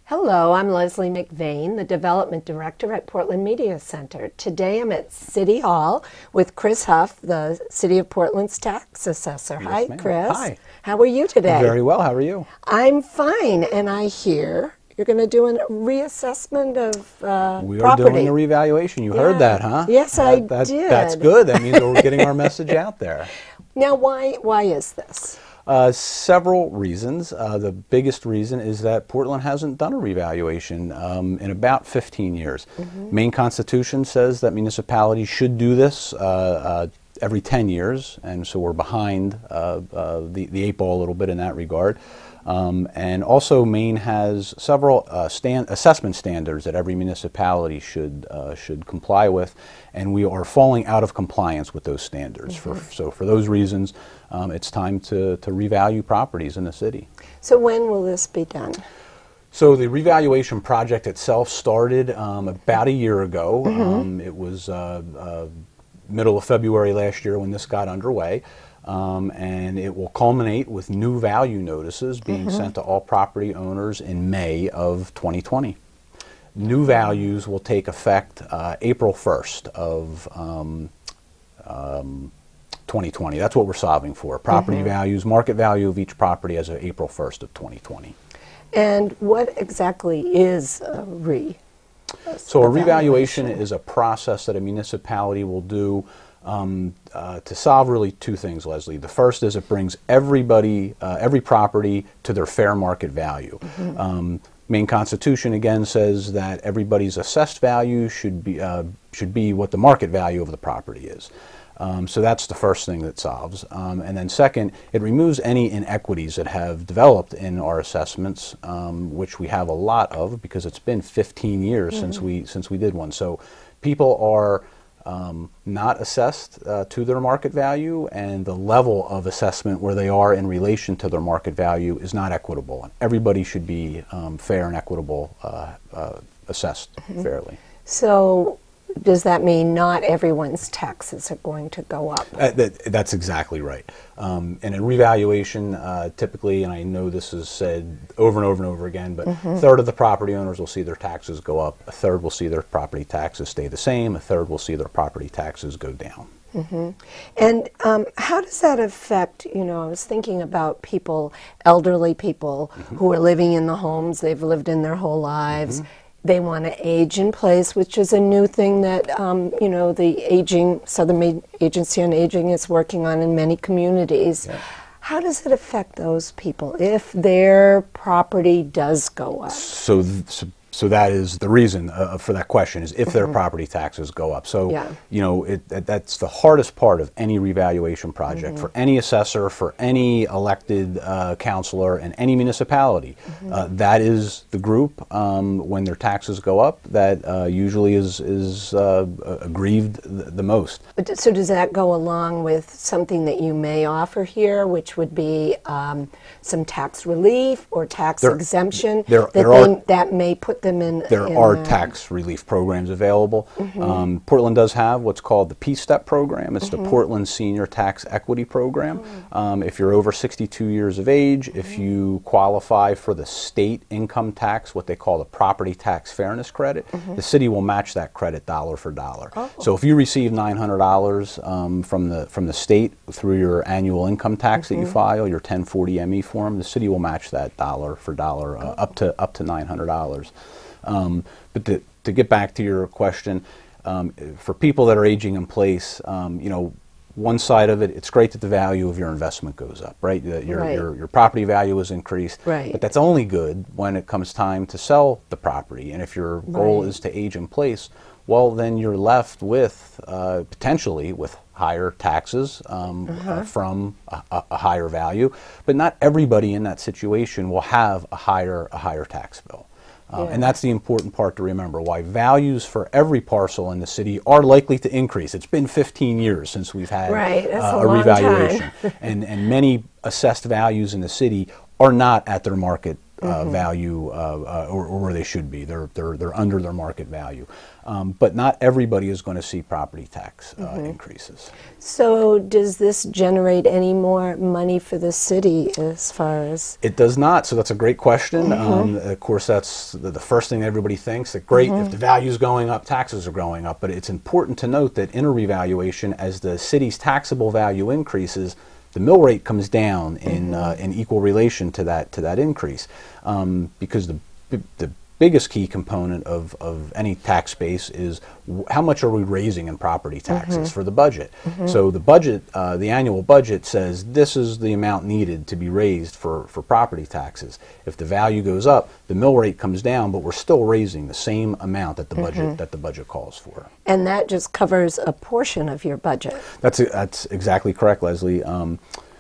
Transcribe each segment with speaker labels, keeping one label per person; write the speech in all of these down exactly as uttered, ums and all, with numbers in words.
Speaker 1: Hello, I'm Leslie McVeigh, the Development Director at Portland Media Center. Today I'm at City Hall with Chris Huff, the City of Portland's Tax Assessor.
Speaker 2: Yes,
Speaker 1: Hi,
Speaker 2: ma'am.
Speaker 1: Chris.
Speaker 2: Hi.
Speaker 1: How are you today?
Speaker 2: Very well. How are you?
Speaker 1: I'm fine, and I hear you're going to do a reassessment of uh,
Speaker 2: we
Speaker 1: property.
Speaker 2: are doing a revaluation. You
Speaker 1: Yeah.
Speaker 2: heard that, huh?
Speaker 1: Yes,
Speaker 2: that,
Speaker 1: I
Speaker 2: that,
Speaker 1: did.
Speaker 2: That's good. That means we're getting our message out there.
Speaker 1: Now, why why is this?
Speaker 2: Uh, several reasons. Uh, the biggest reason is that Portland hasn't done a revaluation um, in about fifteen years. Mm-hmm. Maine Constitution says that municipalities should do this uh, uh, every ten years, and so we're behind uh, uh, the, the eight ball a little bit in that regard. Um, and also, Maine has several uh, stand assessment standards that every municipality should uh, should comply with, and we are falling out of compliance with those standards. Mm-hmm. For, so, for those reasons, um, it's time to to revalue properties in the city.
Speaker 1: So, when will this be done?
Speaker 2: So, the revaluation project itself started um, about a year ago.
Speaker 1: Mm-hmm.
Speaker 2: um, it was uh, uh, middle of February last year when this got underway. Um, and it will culminate with new value notices being mm-hmm. sent to all property owners in May of twenty twenty. New values will take effect uh, April first of um, um, twenty twenty. That's what we're solving for. Property mm-hmm. values, market value of each property as of April first of twenty twenty.
Speaker 1: And what exactly is a re?
Speaker 2: So a revaluation is a process that a municipality will do Um, uh, to solve really two things, Leslie. The first is it brings everybody, uh, every property to their fair market value. Mm-hmm. um, Maine Constitution again says that everybody's assessed value should be uh, should be what the market value of the property is. Um, so that's the first thing that solves. Um, and then second, it removes any inequities that have developed in our assessments, um, which we have a lot of because it's been fifteen years mm-hmm. since we since we did one. So people are Um, not assessed uh, to their market value, and the level of assessment where they are in relation to their market value is not equitable. Everybody should be um, fair and equitable, uh, uh, assessed mm-hmm. fairly.
Speaker 1: So does that mean not everyone's taxes are going to go up?
Speaker 2: Uh, that, that's exactly right. Um, and in revaluation, uh, typically, and I know this is said over and over and over again, but mm-hmm. a third of the property owners will see their taxes go up, a third will see their property taxes stay the same, a third will see their property taxes go down.
Speaker 1: Mm-hmm. And um, how does that affect, you know, I was thinking about people, elderly people mm-hmm. who are living in the homes, they've lived in their whole lives. Mm-hmm. They want to age in place, which is a new thing that, um, you know, the aging, Southern Maine Agency on Aging is working on in many communities. Yeah. How does it affect those people if their property does go up?
Speaker 2: So, th so, so that is the reason uh, for that question, is if mm-hmm. their property taxes go up. So, yeah. you know, it, it, that's the hardest part of any revaluation project mm-hmm. for any assessor, for any elected uh, councilor in any municipality. Mm-hmm. uh, that is the group, um, when their taxes go up, that uh, usually is, is uh, aggrieved the, the most.
Speaker 1: But, so does that go along with something that you may offer here, which would be um, some tax relief or tax there, exemption
Speaker 2: there,
Speaker 1: that,
Speaker 2: there
Speaker 1: they,
Speaker 2: are,
Speaker 1: that may put them in?
Speaker 2: There
Speaker 1: in
Speaker 2: are
Speaker 1: a,
Speaker 2: tax relief programs available.
Speaker 1: Mm-hmm.
Speaker 2: um, Portland does have what's called the P-STEP program. It's mm-hmm. the Portland Senior Tax Equity Program. Mm-hmm. um, if you're over sixty-two years of age, mm-hmm. if you qualify for the state income tax, what they call the Property Tax Fairness Credit, mm-hmm. the city will match that credit dollar for dollar. Oh. So if you receive nine hundred dollars um, from the from the state through your annual income tax mm-hmm. that you file, your ten forty M E form, the city will match that dollar for dollar uh, up to up to nine hundred dollars. Um, but to, to get back to your question, um, for people that are aging in place, um, you know, one side of it, it's great that the value of your investment goes up, right? Your,
Speaker 1: right.
Speaker 2: your, your property value is increased,
Speaker 1: right.
Speaker 2: but that's only good when it comes time to sell the property. And if your goal
Speaker 1: right.
Speaker 2: is to age in place, well, then you're left with, uh, potentially, with higher taxes um, uh-huh. uh, from a, a higher value. But not everybody in that situation will have a higher, a higher tax bill. Uh, yeah. And that's the important part to remember, why values for every parcel in the city are likely to increase. It's been fifteen years since we've had
Speaker 1: right.
Speaker 2: uh,
Speaker 1: a,
Speaker 2: a revaluation. and, and many assessed values in the city are not at their market uh, value uh, uh, or, or where they should be. They're, they're, they're under their market value. Um, but not everybody is going to see property tax uh, mm-hmm. increases.
Speaker 1: So does this generate any more money for the city as far as?
Speaker 2: It does not, so that's a great question.
Speaker 1: Mm-hmm.
Speaker 2: Um, of course, that's the, the first thing everybody thinks, that great, mm-hmm. if the value is going up, taxes are going up. But it's important to note that in a revaluation, as the city's taxable value increases, the mill rate comes down in, mm-hmm. uh, in equal relation to that, to that increase. Um, because the, the biggest key component of, of any tax base is w how much are we raising in property taxes mm-hmm. for the budget. Mm-hmm. So the budget, uh, the annual budget says this is the amount needed to be raised for, for property taxes. If the value goes up, the mill rate comes down, but we're still raising the same amount that the budget mm-hmm. that the budget calls for.
Speaker 1: And that just covers a portion of your budget.
Speaker 2: That's that's exactly correct, Leslie. Um,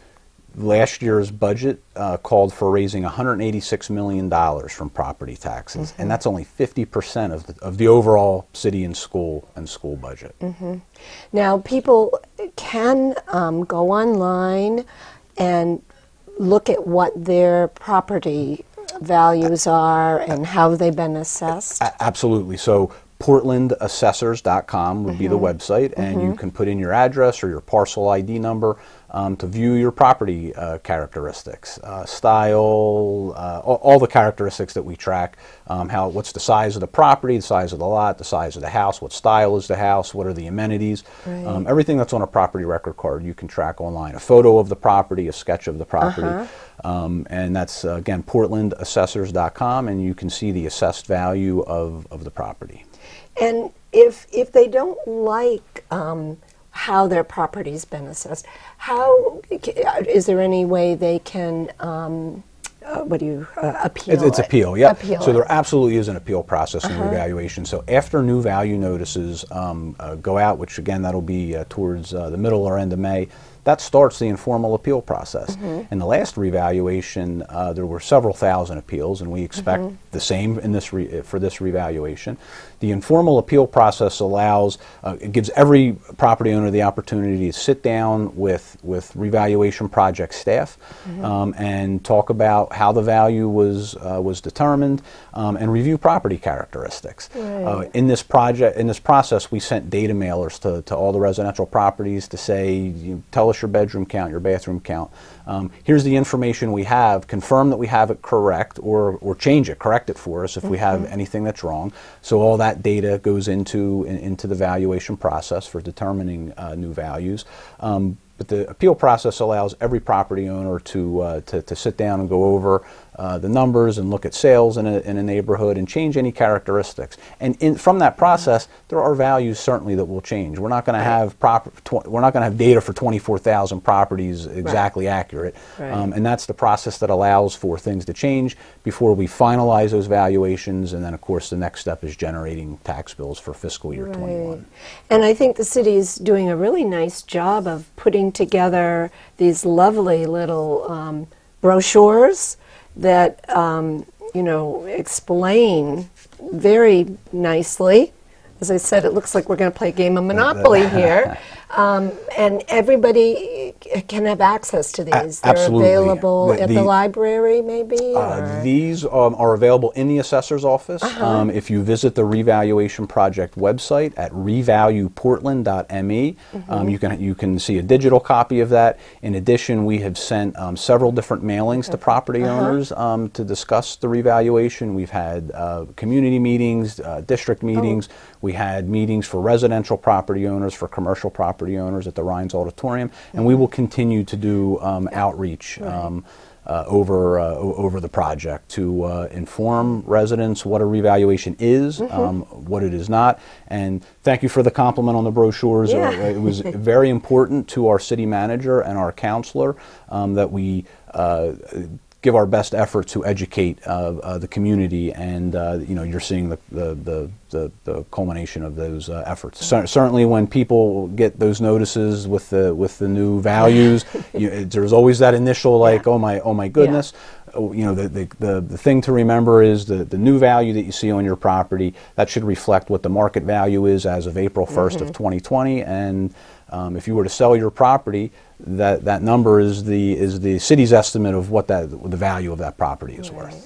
Speaker 2: Last year's budget uh, called for raising one hundred eighty-six million dollars from property taxes, mm-hmm. and that's only fifty percent of the, of the overall city and school and school budget.
Speaker 1: Mm-hmm. Now, people can um, go online and look at what their property values are and how they've been assessed?
Speaker 2: A absolutely. So portland assessors dot com would mm-hmm. be the website, and mm-hmm. you can put in your address or your parcel I D number um, to view your property uh, characteristics, uh, style, uh, all, all the characteristics that we track. Um, how, what's the size of the property, the size of the lot, the size of the house, what style is the house, what are the amenities, right. um, everything that's on a property record card you can track online. A photo of the property, a sketch of the property, uh-huh. um, and that's uh, again portland assessors dot com, and you can see the assessed value of, of the property.
Speaker 1: And if if they don't like um, how their property's been assessed, how is there any way they can um, uh, what do you uh, appeal?
Speaker 2: It's, it's
Speaker 1: it?
Speaker 2: appeal, yeah.
Speaker 1: Appeal
Speaker 2: so
Speaker 1: it.
Speaker 2: There absolutely is an appeal process in
Speaker 1: uh-huh.
Speaker 2: revaluation. So after new value notices um, uh, go out, which again that'll be uh, towards uh, the middle or end of May. That starts the informal appeal process. Mm-hmm. In the last revaluation, uh, there were several thousand appeals, and we expect mm-hmm. the same in this re for this revaluation. The informal appeal process allows, uh, it gives every property owner the opportunity to sit down with, with revaluation project staff mm-hmm. um, and talk about how the value was, uh, was determined um, and review property characteristics. Right. Uh, in this project, in this process, we sent data mailers to, to all the residential properties to say, you know, tell us your bedroom count, your bathroom count. Um, here's the information we have. Confirm that we have it correct, or or change it, correct it for us if mm-hmm. we have anything that's wrong. So all that data goes into in, into the valuation process for determining uh, new values. Um, but the appeal process allows every property owner to uh, to, to sit down and go over uh, the numbers and look at sales in a, in a neighborhood and change any characteristics. And in, from that process, there are values certainly that will change. We're not going to have proper. Tw we're not going to have data for twenty-four thousand properties exactly right. accurate. Right. Um, and that's the process that allows for things to change before we finalize those valuations. And then, of course, the next step is generating tax bills for fiscal year right. twenty-one.
Speaker 1: And I think the city is doing a really nice job of putting together these lovely little um, brochures that um, you know, explain very nicely. As I said, it looks like we're going to play a game of Monopoly here. Um, and everybody can have access to these. They're
Speaker 2: Absolutely.
Speaker 1: available
Speaker 2: the,
Speaker 1: at
Speaker 2: the,
Speaker 1: the library, maybe?
Speaker 2: Uh, these um, are available in the assessor's office. Uh-huh. um, if you visit the Revaluation Project website at revalue portland dot M E, mm-hmm. um, you can you can see a digital copy of that. In addition, we have sent um, several different mailings okay. to property uh-huh. owners um, to discuss the revaluation. We've had uh, community meetings, uh, district meetings. Oh. We had meetings for residential property owners, for commercial property owners at the Rhines Auditorium, and mm-hmm. we will continue to do um, outreach right. um, uh, over uh, over the project to uh, inform residents what a revaluation is, mm-hmm. um, what it is not. And thank you for the compliment on the brochures.
Speaker 1: Yeah.
Speaker 2: Uh, it was very important to our city manager and our counselor um, that we uh, give our best effort to educate uh, uh, the community, and uh, you know, you're seeing the the, the, the, the culmination of those uh, efforts. C certainly, when people get those notices with the with the new values, you, it, there's always that initial like, yeah. oh my, oh my goodness. Yeah. You know, the, the the the thing to remember is the the new value that you see on your property, that should reflect what the market value is as of April first mm-hmm. of twenty twenty, and Um, if you were to sell your property, that, that number is the, is the city's estimate of what that, the value of that property is right. worth.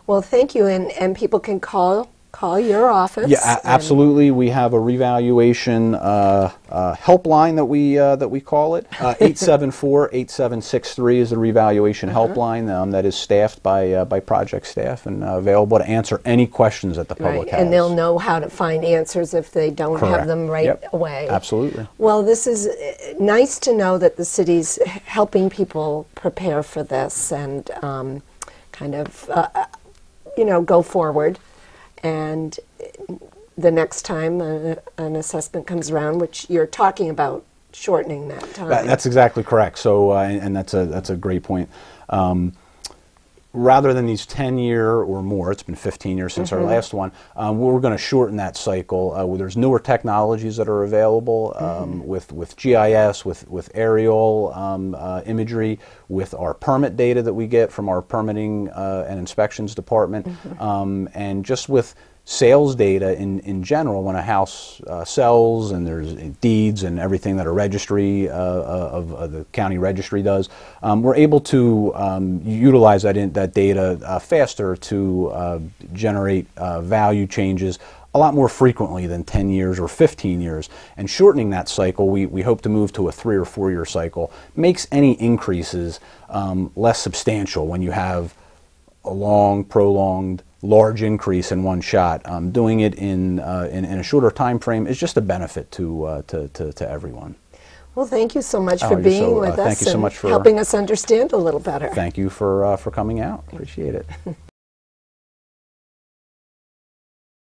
Speaker 1: Well, thank you, and, and people can call call your office.
Speaker 2: Yeah, a- absolutely. We have a revaluation uh, uh, helpline that we uh, that we call it. Uh, eight seven four, eight seven six three is the revaluation uh-huh. helpline um, that is staffed by uh, by project staff and uh, available to answer any questions that the public
Speaker 1: right.
Speaker 2: has.
Speaker 1: And they'll know how to find answers if they don't
Speaker 2: Correct.
Speaker 1: have them right
Speaker 2: Yep.
Speaker 1: away.
Speaker 2: Absolutely.
Speaker 1: Well, this is uh, nice to know that the city's helping people prepare for this and um, kind of, uh, you know, go forward. And the next time a, an assessment comes around, which you're talking about shortening that time.
Speaker 2: That, that's exactly correct. So, uh, and, and that's a that's a great point. Um, rather than these ten year or more, it's been fifteen years since mm-hmm. our last one. Um, we're going to shorten that cycle. Uh, where there's newer technologies that are available um, mm-hmm. with with G I S, with with aerial um, uh, imagery, with our permit data that we get from our permitting uh, and inspections department, mm-hmm. um, and just with sales data in, in general. When a house uh, sells and there's deeds and everything that a registry uh, of, of the county registry does, um, we're able to um, utilize that, in, that data uh, faster to uh, generate uh, value changes a lot more frequently than ten years or fifteen years. And shortening that cycle, we, we hope to move to a three or four year cycle, makes any increases um, less substantial when you have a long, prolonged, large increase in one shot. Um, doing it in, uh, in in a shorter time frame is just a benefit to uh, to, to, to everyone.
Speaker 1: Well, thank you so much
Speaker 2: oh,
Speaker 1: for being
Speaker 2: so,
Speaker 1: with
Speaker 2: uh,
Speaker 1: us
Speaker 2: thank you so
Speaker 1: and
Speaker 2: much for
Speaker 1: helping us understand a little better.
Speaker 2: Thank you for uh, for coming out. Appreciate it.